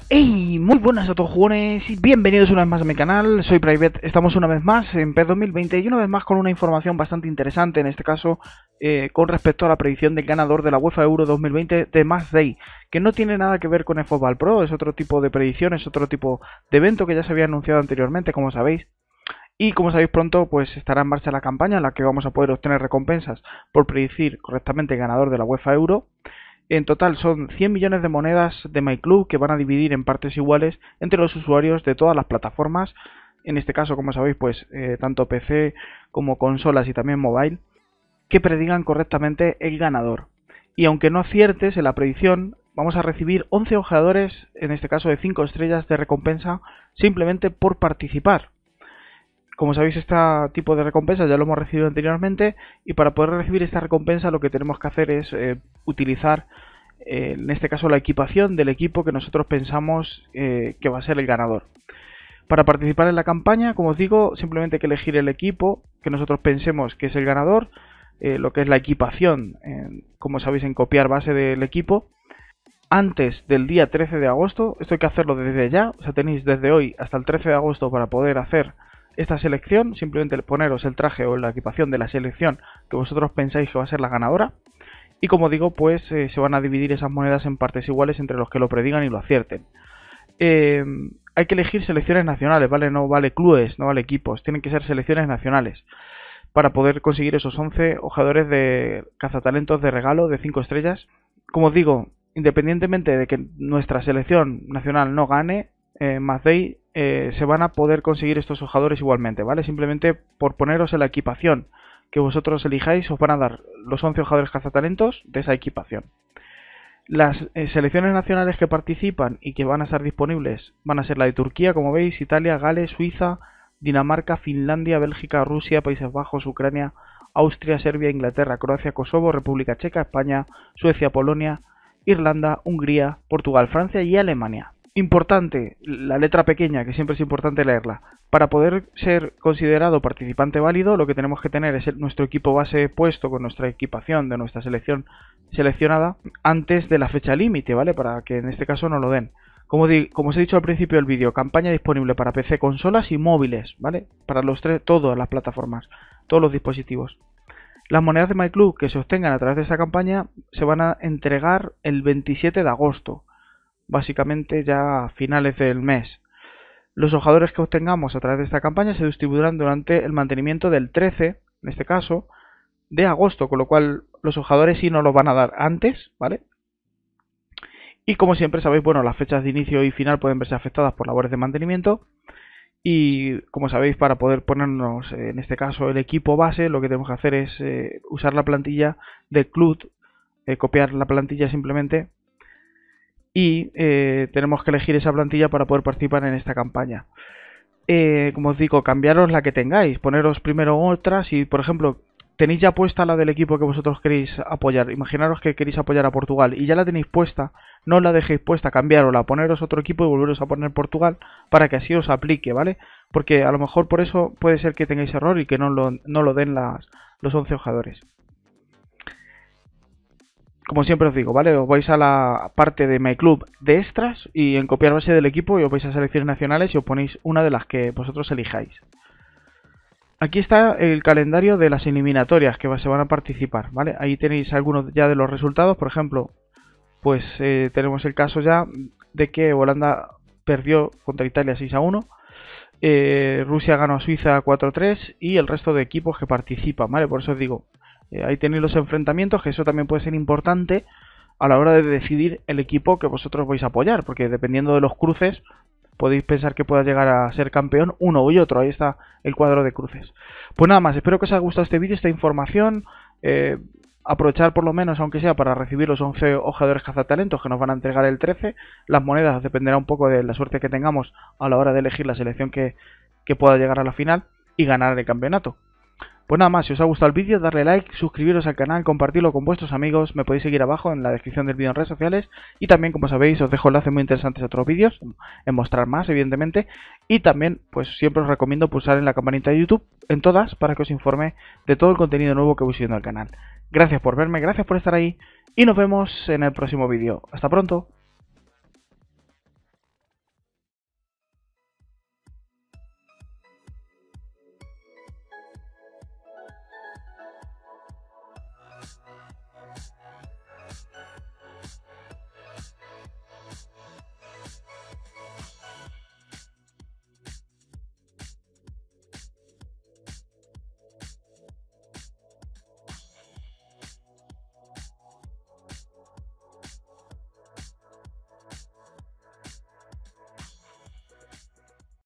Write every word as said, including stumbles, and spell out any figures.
Hey, muy buenas a todos jugones y bienvenidos una vez más a mi canal. Soy Private, estamos una vez más en PES dos mil veinte y una vez más con una información bastante interesante, en este caso eh, con respecto a la predicción del ganador de la UEFA Euro dos mil veinte de Matchday, que no tiene nada que ver con el Fútbol Pro, es otro tipo de predicción, es otro tipo de evento que ya se había anunciado anteriormente, como sabéis. Y como sabéis, pronto pues estará en marcha la campaña en la que vamos a poder obtener recompensas por predecir correctamente el ganador de la UEFA Euro. En total son cien millones de monedas de MyClub que van a dividir en partes iguales entre los usuarios de todas las plataformas. En este caso, como sabéis, pues eh, tanto P C como consolas y también mobile, que predigan correctamente el ganador. Y aunque no aciertes en la predicción, vamos a recibir once ojeadores, en este caso de cinco estrellas de recompensa, simplemente por participar. Como sabéis, este tipo de recompensas ya lo hemos recibido anteriormente, y para poder recibir esta recompensa lo que tenemos que hacer es eh, utilizar, eh, en este caso, la equipación del equipo que nosotros pensamos eh, que va a ser el ganador. Para participar en la campaña, como os digo, simplemente hay que elegir el equipo que nosotros pensemos que es el ganador, eh, lo que es la equipación, eh, como sabéis, en copiar base del equipo, antes del día trece de agosto. Esto hay que hacerlo desde ya, o sea, tenéis desde hoy hasta el trece de agosto para poder hacer esta selección. Simplemente poneros el traje o la equipación de la selección que vosotros pensáis que va a ser la ganadora. Y como digo, pues eh, se van a dividir esas monedas en partes iguales entre los que lo predigan y lo acierten. Eh, hay que elegir selecciones nacionales, ¿vale? No vale clubes, no vale equipos, tienen que ser selecciones nacionales para poder conseguir esos once ojeadores de cazatalentos de regalo de cinco estrellas. Como os digo, independientemente de que nuestra selección nacional no gane eh, Matchday, eh, se van a poder conseguir estos ojeadores igualmente, ¿vale? Simplemente por poneros en la equipación que vosotros elijáis, os van a dar los once ojeadores cazatalentos de esa equipación. Las eh, selecciones nacionales que participan y que van a estar disponibles van a ser la de Turquía, como veis, Italia, Gales, Suiza, Dinamarca, Finlandia, Bélgica, Rusia, Países Bajos, Ucrania, Austria, Serbia, Inglaterra, Croacia, Kosovo, República Checa, España, Suecia, Polonia, Irlanda, Hungría, Portugal, Francia y Alemania. Importante, la letra pequeña, que siempre es importante leerla. Para poder ser considerado participante válido, lo que tenemos que tener es el, nuestro equipo base puesto con nuestra equipación de nuestra selección seleccionada antes de la fecha límite, ¿vale? Para que en este caso no lo den. Como, di, como os he dicho al principio del vídeo, campaña disponible para P C, consolas y móviles, ¿vale? Para los tres, todas las plataformas, todos los dispositivos. Las monedas de MyClub que se obtengan a través de esta campaña se van a entregar el veintisiete de agosto. Básicamente ya a finales del mes. Los ojeadores que obtengamos a través de esta campaña se distribuirán durante el mantenimiento del trece, en este caso, de agosto, con lo cual los ojeadores sí nos los van a dar antes, ¿vale? Y como siempre sabéis, bueno, las fechas de inicio y final pueden verse afectadas por labores de mantenimiento. Y como sabéis, para poder ponernos, en este caso, el equipo base, lo que tenemos que hacer es eh, usar la plantilla de club, eh, copiar la plantilla simplemente, y eh, tenemos que elegir esa plantilla para poder participar en esta campaña. Eh, como os digo, cambiaros la que tengáis, poneros primero otra. Si por ejemplo tenéis ya puesta la del equipo que vosotros queréis apoyar, imaginaros que queréis apoyar a Portugal y ya la tenéis puesta, no la dejéis puesta, cambiarosla, poneros otro equipo y volveros a poner Portugal para que así os aplique, ¿vale? Porque a lo mejor por eso puede ser que tengáis error y que no lo, no lo den las, los once ojeadores. Como siempre os digo, ¿vale? Os vais a la parte de MyClub de extras y en copiar base del equipo y os vais a selecciones nacionales y os ponéis una de las que vosotros elijáis. Aquí está el calendario de las eliminatorias que se van a participar, ¿vale? Ahí tenéis algunos ya de los resultados. Por ejemplo, pues eh, tenemos el caso ya de que Holanda perdió contra Italia seis a uno, eh, Rusia ganó a Suiza cuatro a tres y el resto de equipos que participan, ¿vale? Por eso os digo, eh, ahí tenéis los enfrentamientos, que eso también puede ser importante a la hora de decidir el equipo que vosotros vais a apoyar, porque dependiendo de los cruces podéis pensar que pueda llegar a ser campeón uno y otro. Ahí está el cuadro de cruces. Pues nada más, espero que os haya gustado este vídeo, esta información. Eh, aprovechar por lo menos, aunque sea, para recibir los once ojeadores cazatalentos que nos van a entregar el trece. Las monedas dependerá un poco de la suerte que tengamos a la hora de elegir la selección que, que pueda llegar a la final y ganar el campeonato. Pues nada más, si os ha gustado el vídeo, darle like, suscribiros al canal, compartirlo con vuestros amigos. Me podéis seguir abajo en la descripción del vídeo en redes sociales. Y también, como sabéis, os dejo enlaces muy interesantes a otros vídeos, en mostrar más, evidentemente. Y también, pues siempre os recomiendo pulsar en la campanita de YouTube, en todas, para que os informe de todo el contenido nuevo que voy subiendo al canal. Gracias por verme, gracias por estar ahí y nos vemos en el próximo vídeo. Hasta pronto.